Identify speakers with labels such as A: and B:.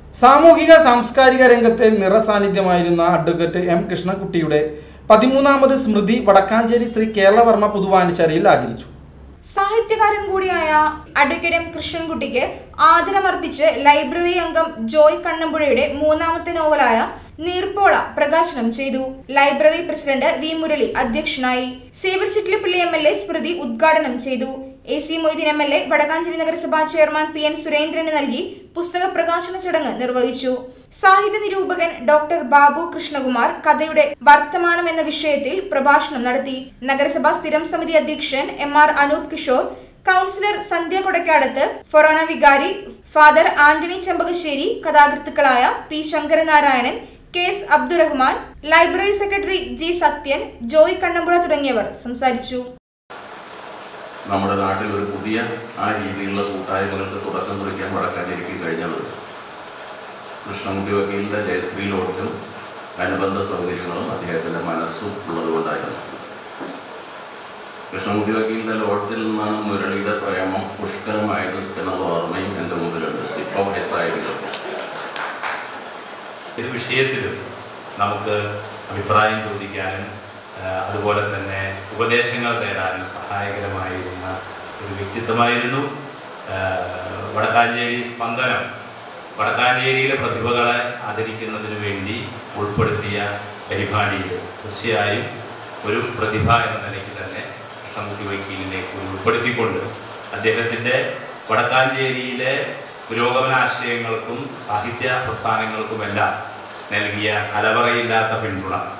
A: സാമൂഹിക സാംസ്കാരിക രംഗത്തെ നിറസാന്നിധ്യമായിരുന്ന അഡ്വക്കേറ്റ് എം കൃഷ്ണൻകുട്ടിയുടെ 13ാമത് സ്മൃതി വടക്കാഞ്ചേരി ശ്രീ കേരളവർമ്മ പുതുവാനിശാലയിൽ ആചരിച്ചു.
B: സാഹിത്യകാരൻ കൂടിയായ അഡ്വക്കേറ്റ് എം കൃഷ്ണൻകുട്ടിക്ക് ആദരമർപ്പിച്ച് ലൈബ്രറി അംഗം ജോയ് കണ്ണമ്പുഴയുടെ 3ാമത്തെ നോവലായ നീർപ്പോള പ്രകാശനം ചെയ്തു. ലൈബ്രറി പ്രസിഡന്റ് വി മുരളി അധ്യക്ഷനായി. സേവ്യർ ചിറ്റിലപ്പള്ളി MLA സ്മൃതി ഉദ്ഘാടനം ചെയ്തു. AC മൊയ്തീൻ MLA വടക്കാഞ്ചേരി നഗരസഭാ ചെയർമാൻ PN സുരേന്ദ്രന് നൽകി പുസ്തക പ്രകാശന ചടങ്ങ് നിർവഹിച്ചു. സാഹിത്യ നിരൂപകൻ ഡോക്ടർ ബാബു കൃഷ്ണകുമാർ കഥയുടെ വർത്തമാനം എന്ന വിഷയത്തിൽ പ്രഭാഷണം നടത്തി. നഗരസഭാ സ്ഥിരം സമിതി അധ്യക്ഷൻ MR അനൂപ് കിഷോർ, കൗൺസിലർ സന്ധ്യ കൊടക്കാടത്ത്, ഫൊറോന വികാരി ഫാദർ ആന്റണി ചെമ്പകശ്ശേരി, കഥാകൃത്തുക്കളായ P Sankaranarayanan, KS Abdurahman, library secretary G Sathyan, Joy Kannampuzha തുടങ്ങിയവർ സംസാരിച്ചു.
C: നമ്മുടെ നാട്ടിൽ ഒരു പുതിയ രീതിയിലുള്ള കൂട്ടായ്മകൾക്ക് തുടക്കം കുറിക്കാൻ വടക്കാഞ്ചേരിക്ക് കഴിഞ്ഞത് കൃഷ്ണൻകുട്ടി വക്കീലിൻ്റെ ജയശ്രീ ലോഡ്ജും അനുബന്ധ സൗകര്യങ്ങളും അദ്ദേഹത്തിൻ്റെ മനസ്സും ഉള്ളതുകൊണ്ടായിരുന്നു. കൃഷ്ണൻകുട്ടി വക്കീലിൻ്റെ ലോഡ്ജിൽ നിന്നാണ് മുരളിയുടെ പ്രേമം പുഷ്കരമായത് എന്നുള്ള ഓർമ്മയും എൻ്റെ മുമ്പിലുണ്ട്. ഇപ്പോൾ വയസ്സായിരുന്നു.
D: ഒരു വിഷയത്തിലും നമുക്ക് അഭിപ്രായം ചോദിക്കാനും അതുപോലെ തന്നെ ഉപദേശങ്ങൾ തേടാനും സഹായകരമായിരുന്ന ഒരു വ്യക്തിത്വമായിരുന്നു. വടക്കാഞ്ചേരി സ്പന്ദനം വടക്കാഞ്ചേരിയിലെ പ്രതിഭകളെ ആദരിക്കുന്നതിന് വേണ്ടി ഉൾപ്പെടുത്തിയ പരിപാടിയിൽ തീർച്ചയായും ഒരു പ്രതിഭ എന്ന നിലയ്ക്ക് തന്നെ കൃഷ്ണൻകുട്ടി വക്കീലിലേക്ക് ഉൾപ്പെടുത്തിക്കൊണ്ട് അദ്ദേഹത്തിൻ്റെ വടക്കാഞ്ചേരിയിലെ പുരോഗമനാശയങ്ങൾക്കും സാഹിത്യ പ്രസ്ഥാനങ്ങൾക്കുമെല്ലാം നൽകിയ കലവറയില്ലാത്ത പിന്തുണ